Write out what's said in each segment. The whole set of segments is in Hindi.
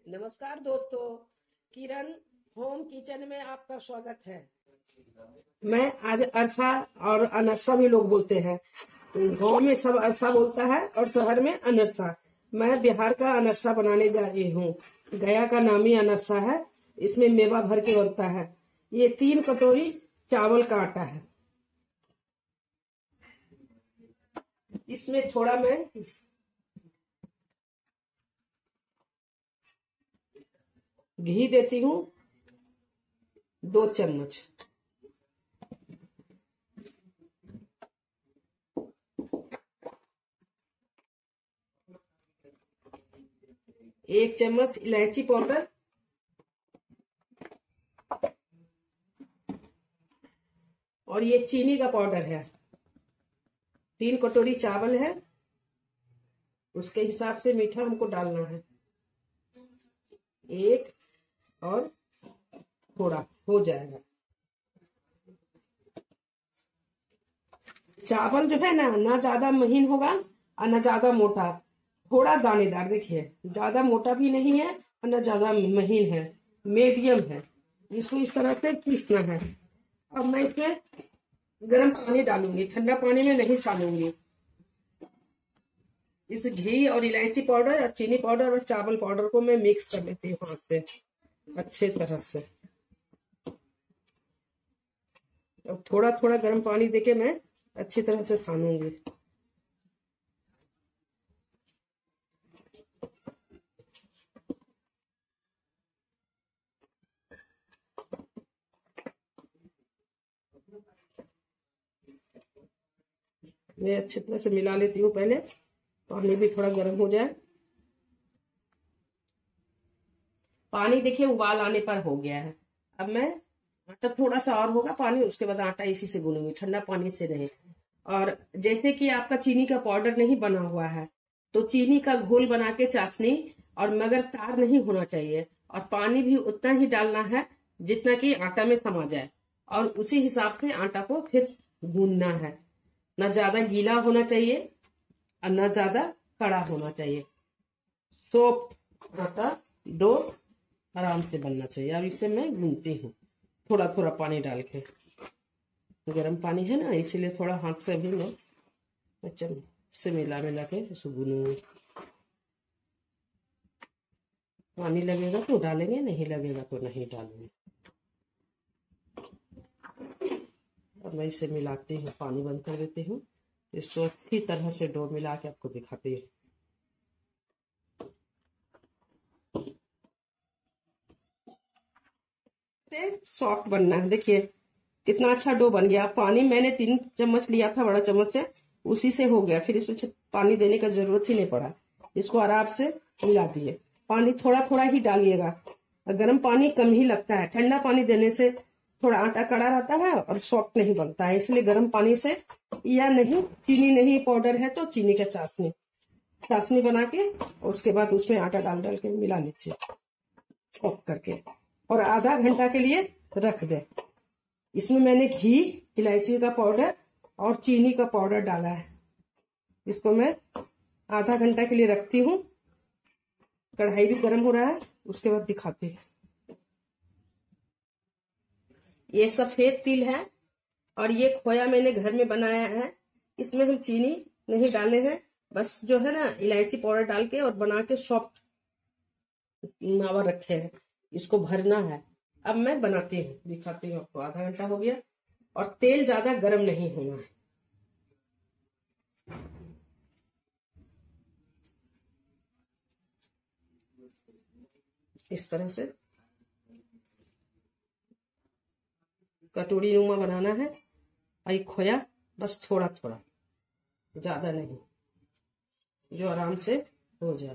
नमस्कार दोस्तों, किरण होम किचन में आपका स्वागत है। मैं आज अरसा और अनरसा भी लोग बोलते हैं। गांव में सब अरसा बोलता है और शहर में अनरसा। मैं बिहार का अनरसा बनाने जा रही हूँ। गया का नामी अनरसा है। इसमें मेवा भर के बनता है। ये 3 कटोरी चावल का आटा है। इसमें थोड़ा मैं घी देती हूँ, 2 चम्मच। एक चम्मच इलायची पाउडर और ये चीनी का पाउडर है। 3 कटोरी चावल है, उसके हिसाब से मीठा हमको डालना है। 1 और थोड़ा हो जाएगा। चावल जो है ना ज्यादा महीन होगा और ना ज्यादा मोटा, थोड़ा दानेदार। देखिए, ज्यादा मोटा भी नहीं है और ना ज्यादा महीन है, मीडियम है। इसको इस तरह से पीसना है। अब मैं इसमें गर्म पानी डालूंगी, ठंडा पानी में नहीं सानूंगी। इस घी और इलायची पाउडर और चीनी पाउडर और चावल पाउडर को मैं मिक्स कर लेती हूँ हाथ से अच्छे तरह से। अब थोड़ा थोड़ा गर्म पानी देके मैं अच्छी तरह से सानूंगी। मैं अच्छी तरह से मिला लेती हूँ। पहले पानी भी थोड़ा गर्म हो जाए। पानी देखिए उबाल आने पर हो गया है। अब मैं आटा थोड़ा सा और होगा पानी, उसके बाद आटा इसी से गूंदूंगी, ठंडा पानी से नहीं। और जैसे कि आपका चीनी का पाउडर नहीं बना हुआ है तो चीनी का घोल बना के चाशनी, और मगर तार नहीं होना चाहिए। और पानी भी उतना ही डालना है जितना कि आटा में समा जाए, और उसी हिसाब से आटा को फिर गूंदना है। ना ज्यादा गीला होना चाहिए और ना ज्यादा कड़ा होना चाहिए। सॉफ्ट आटा डो आराम से बनना चाहिए। अब इसे मैं गूंदती हूँ थोड़ा थोड़ा पानी डाल के। गर्म पानी है ना, इसीलिए थोड़ा हाथ से भी मैं चल से मिला के इसको गूंदूंगी। पानी लगेगा तो डालेंगे, नहीं लगेगा तो नहीं डालेंगे। अब मैं इसे मिलाती हूँ, पानी बंद कर देती हूँ। इसको अच्छी तरह से डो मिला के आपको दिखाती हूँ। सॉफ्ट बनना है। देखिए कितना अच्छा डो बन गया। पानी मैंने 3 चम्मच लिया था बड़ा चम्मच से, उसी से हो गया। फिर इसमें पानी देने का जरूरत ही नहीं पड़ा। इसको आराम से मिला दिए। पानी थोड़ा थोड़ा ही डालिएगा। गर्म पानी कम ही लगता है। ठंडा पानी देने से थोड़ा आटा कड़ा रहता है और सॉफ्ट नहीं बनता है, इसलिए गर्म पानी से। या नहीं, चीनी नहीं पाउडर है तो चीनी का चाशनी बना के उसके बाद उसमें आटा डाल डाल के मिला लीजिए सॉफ्ट करके, और आधा घंटा के लिए रख दे। इसमें मैंने घी, इलायची का पाउडर और चीनी का पाउडर डाला है। इसको मैं आधा घंटा के लिए रखती हूँ। कढ़ाई भी गर्म हो रहा है, उसके बाद दिखाती हूँ। ये सफेद तिल है और ये खोया मैंने घर में बनाया है। इसमें हम चीनी नहीं डाले हैं, बस जो है ना इलायची पाउडर डाल के और बना के सॉफ्ट मावा रखे हैं। इसको भरना है। अब मैं बनाती हूँ, दिखाती हूँ आपको। आधा घंटा हो गया और तेल ज्यादा गर्म नहीं होना है। इस तरह से कटोरी नुमा बनाना है। और खोया बस थोड़ा थोड़ा, ज्यादा नहीं, जो आराम से हो जाए।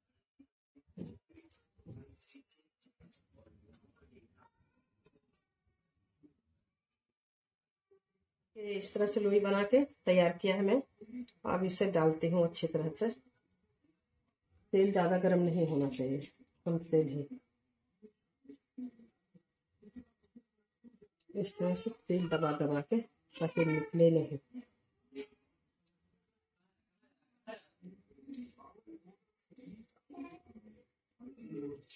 इस तरह से लोई बना के तैयार किया है मैं। अब इसे डालती हूँ अच्छी तरह से। तेल ज्यादा गर्म नहीं होना चाहिए, कम तेल ही। इस तरह से तेल दबा दबा के ताकि निकले नहीं।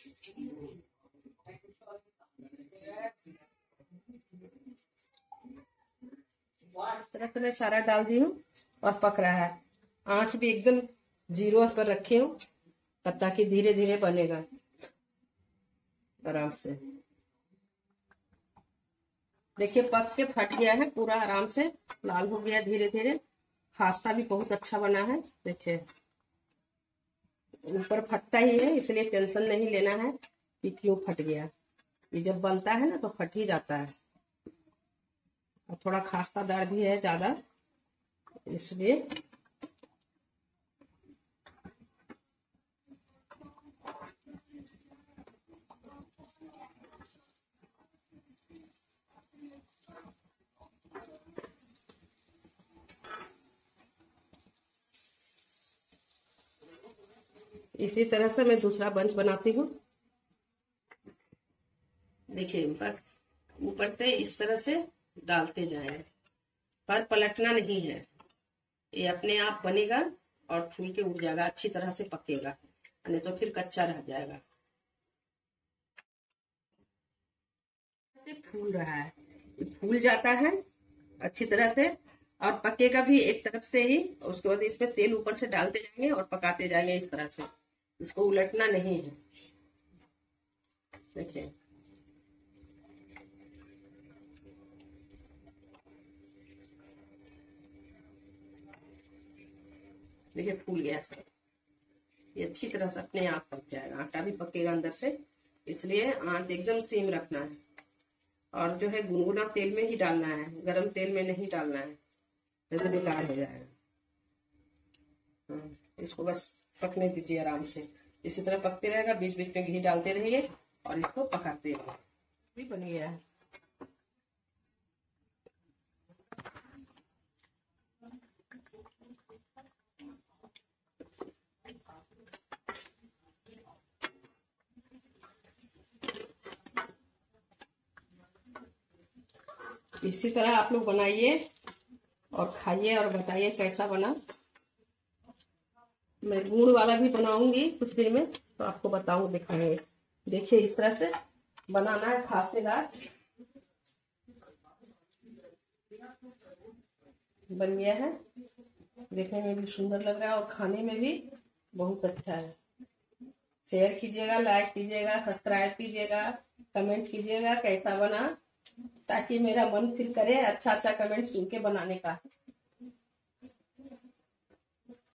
इस तरह से मैं सारा डाल दी हूँ और पक रहा है। आंच भी एकदम 0 पर रखी हूँ ताकि धीरे धीरे बनेगा आराम से। देखिए पक के फट गया है पूरा, आराम से लाल हो गया धीरे धीरे। खास्ता भी बहुत अच्छा बना है। देखिए ऊपर फटता ही है, इसलिए टेंशन नहीं लेना है कि क्यों फट गया। ये जब बनता है ना तो फट ही जाता है। और थोड़ा खास्तादार भी है ज्यादा, इसलिए इसी तरह से मैं दूसरा बंच बनाती हूँ। देखिए ऊपर से इस तरह से डालते जाएं, पर पलटना नहीं है। ये अपने आप बनेगा और फूल के उड़ जाएगा, अच्छी तरह से पकेगा, नहीं तो फिर कच्चा रह जाएगा। फूल रहा है, ये फूल जाता है अच्छी तरह से और पकेगा भी एक तरफ से ही। उसके बाद इसमें तेल ऊपर से डालते जाएंगे और पकाते जाएंगे इस तरह से। इसको उलटना नहीं है। देखिए देखिए फूल गया सब। ये अच्छी तरह से अपने आप पक जाएगा, आटा भी पकेगा अंदर से, इसलिए आंच एकदम सीम रखना है। और जो है गुनगुना तेल में ही डालना है, गरम तेल में नहीं डालना है, तो बेकार हो जाएगा। इसको बस पकने दीजिए आराम से। इसी तरह पकते रहेगा, बीच बीच में घी डालते रहिए और इसको पकाते रहिए। भी बन गया है। इसी तरह आप लोग बनाइए और खाइए और बताइए कैसा बना। मैं गुड़ वाला भी बनाऊंगी कुछ देर में, तो आपको बताऊंगी, दिखाएंगे। देखिए इस तरह से बनाना है खास्तेदार। बन गया है, देखने में भी सुंदर लग रहा है और खाने में भी बहुत अच्छा है। शेयर कीजिएगा, लाइक कीजिएगा, सब्सक्राइब कीजिएगा, कमेंट कीजिएगा कैसा बना, ताकि मेरा मन फिर करे अच्छा अच्छा कमेंट सुन के बनाने का।